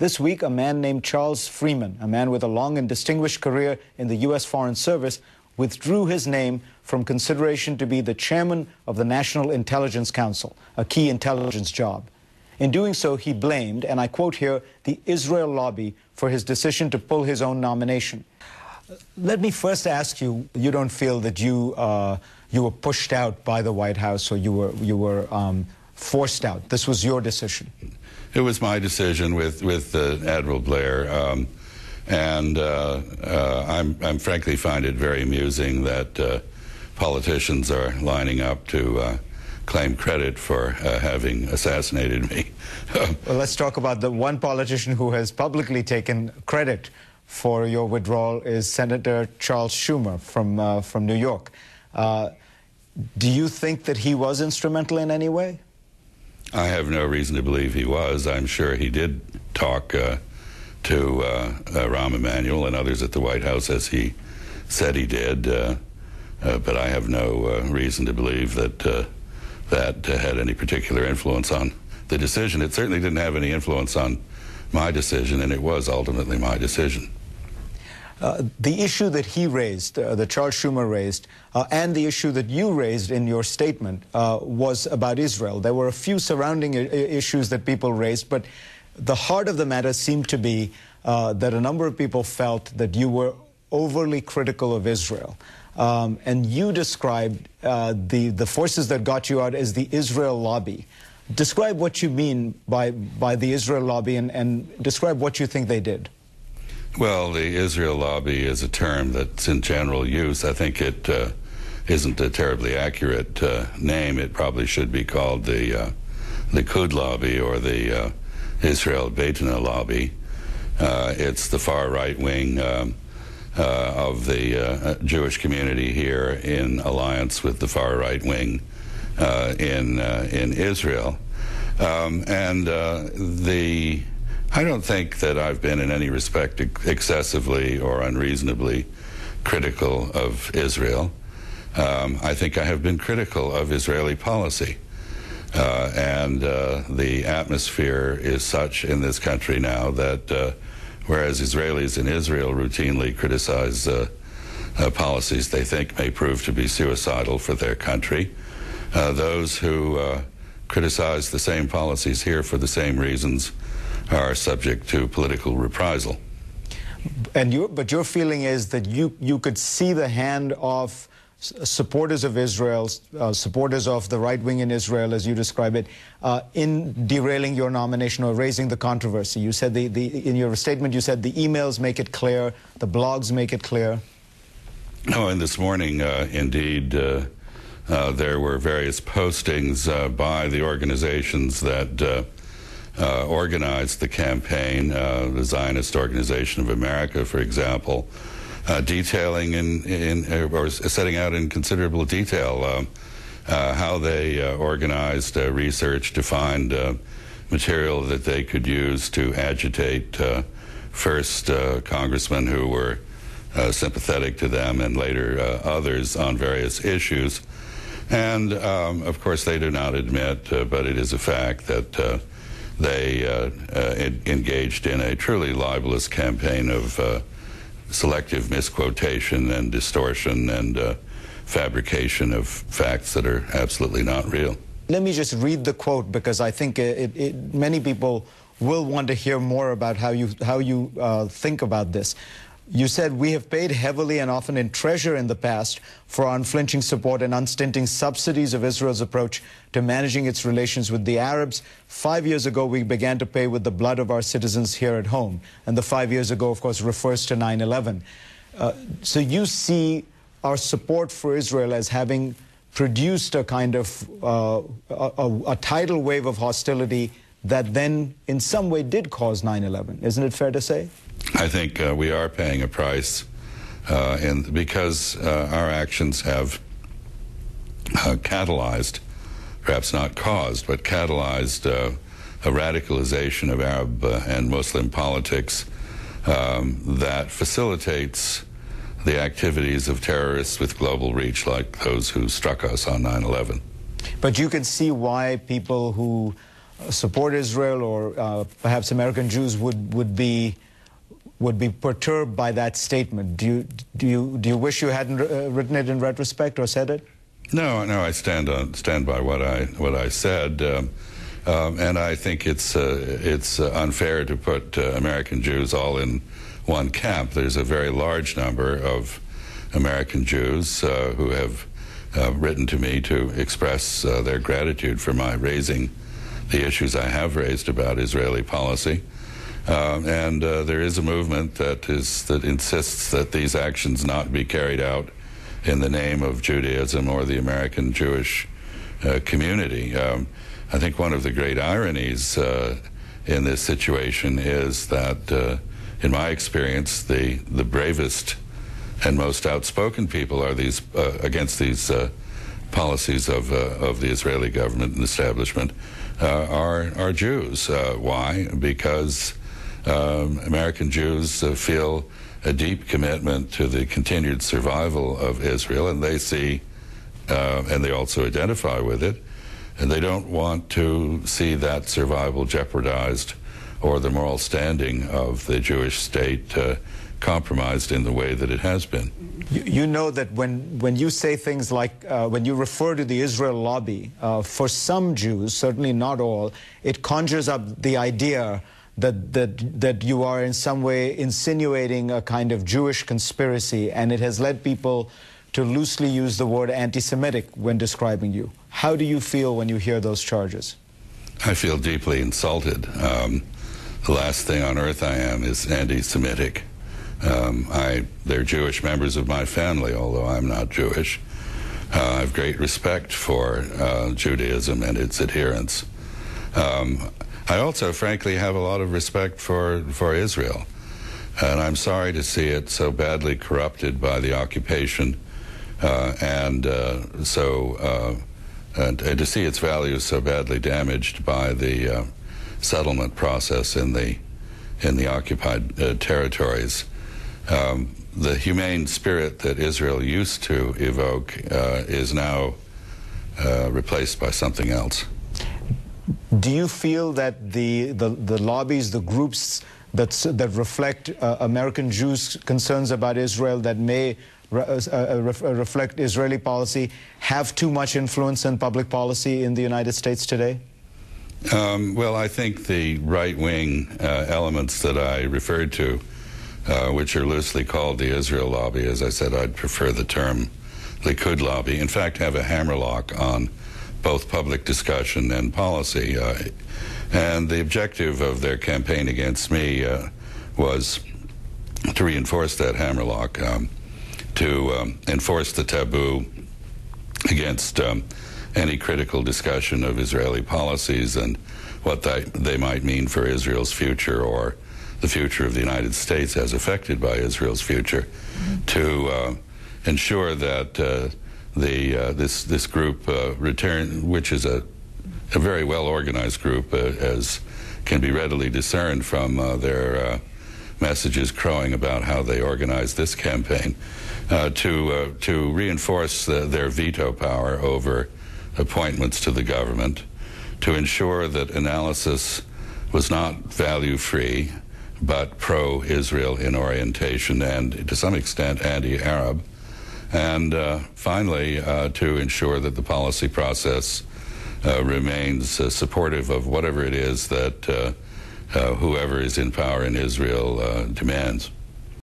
This week, a man named Charles Freeman, a man with a long and distinguished career in the U.S. Foreign Service, withdrew his name from consideration to be the chairman of the National Intelligence Council, a key intelligence job. In doing so, he blamed, and I quote here, the Israel lobby for his decision to pull his own nomination. Let me first ask you, you don't feel that you were pushed out by the White House, or you were forced out. This was your decision. It was my decision with Admiral Blair, and I frankly find it very amusing that politicians are lining up to claim credit for having assassinated me. Well, let's talk about the one politician who has publicly taken credit for your withdrawal is Senator Charles Schumer from New York. Do you think that he was instrumental in any way? I have no reason to believe he was. I'm sure he did talk to Rahm Emanuel and others at the White House, as he said he did, but I have no reason to believe that that had any particular influence on the decision. It certainly didn't have any influence on my decision, and it was ultimately my decision. The issue that he raised, that Charles Schumer raised, and the issue that you raised in your statement was about Israel. There were a few surrounding issues that people raised, but the heart of the matter seemed to be that a number of people felt that you were overly critical of Israel. And you described the forces that got you out as the Israel lobby. Describe what you mean by the Israel lobby, and describe what you think they did. Well, the Israel lobby is a term that's in general use. I think it isn't a terribly accurate name. It probably should be called the Likud lobby, or the Israel Beitena lobby. It's the far right wing of the Jewish community here in alliance with the far right wing in Israel. I don't think that I've been in any respect excessively or unreasonably critical of Israel. I think I have been critical of Israeli policy. And the atmosphere is such in this country now that whereas Israelis in Israel routinely criticize policies they think may prove to be suicidal for their country, those who criticize the same policies here for the same reasons are subject to political reprisal. But your feeling is that you could see the hand of supporters of Israel, supporters of the right wing in Israel, as you describe it, in derailing your nomination or raising the controversy. You said in your statement, you said the emails make it clear, the blogs make it clear. Oh, and this morning, indeed, there were various postings by the organizations that organized the campaign, the Zionist Organization of America, for example, detailing or setting out in considerable detail how they organized research to find material that they could use to agitate first congressmen who were sympathetic to them, and later others on various issues. And of course they do not admit, but it is a fact, that they engaged in a truly libelous campaign of selective misquotation and distortion and fabrication of facts that are absolutely not real. Let me just read the quote, because I think many people will want to hear more about how you think about this. You said, "We have paid heavily and often in treasure in the past for our unflinching support and unstinting subsidies of Israel's approach to managing its relations with the Arabs. 5 years ago, we began to pay with the blood of our citizens here at home." And the 5 years ago, of course, refers to 9/11. So you see our support for Israel as having produced a kind of a tidal wave of hostility that then in some way did cause 9/11. Isn't it fair to say? I think we are paying a price because our actions have catalyzed, perhaps not caused, but catalyzed a radicalization of Arab and Muslim politics that facilitates the activities of terrorists with global reach, like those who struck us on 9/11. But you can see why people who support Israel, or perhaps American Jews would be perturbed by that statement. Do you wish you hadn't written it in retrospect or said it? No, I stand by what I said, and I think it's unfair to put American Jews all in one camp. There's a very large number of American Jews who have written to me to express their gratitude for my raising the issues I have raised about Israeli policy. And there is a movement that insists that these actions not be carried out in the name of Judaism or the American Jewish community. I think one of the great ironies in this situation is that, in my experience, the bravest and most outspoken people are these against these policies of the Israeli government and establishment are Jews. Why? Because American Jews feel a deep commitment to the continued survival of Israel, and they see, and they also identify with it, and they don't want to see that survival jeopardized or the moral standing of the Jewish state compromised in the way that it has been. You know that when you say things like, when you refer to the Israel lobby, for some Jews, certainly not all, it conjures up the idea that you are in some way insinuating a kind of Jewish conspiracy, and it has led people to loosely use the word anti-Semitic when describing you. How do you feel when you hear those charges? I feel deeply insulted. The last thing on earth I am is anti-Semitic. They're Jewish members of my family, although I'm not Jewish. I have great respect for Judaism and its adherents. I also, frankly, have a lot of respect for Israel. And I'm sorry to see it so badly corrupted by the occupation and to see its values so badly damaged by the settlement process in the occupied territories. The humane spirit that Israel used to evoke is now replaced by something else. Do you feel that the lobbies, the groups that reflect American Jews' concerns about Israel, that may reflect Israeli policy, have too much influence in public policy in the United States today? Well, I think the right-wing elements that I referred to, which are loosely called the Israel lobby, as I said, I'd prefer the term Likud lobby, in fact have a hammerlock on both public discussion and policy. And the objective of their campaign against me was to reinforce that hammerlock, to enforce the taboo against any critical discussion of Israeli policies and what they might mean for Israel's future or the future of the United States as affected by Israel's future, to ensure that this group which is a very well-organized group, as can be readily discerned from their messages crowing about how they organized this campaign, to reinforce their veto power over appointments to the government, to ensure that analysis was not value-free, but pro-Israel in orientation and, to some extent, anti-Arab. And finally, to ensure that the policy process remains supportive of whatever it is that whoever is in power in Israel demands.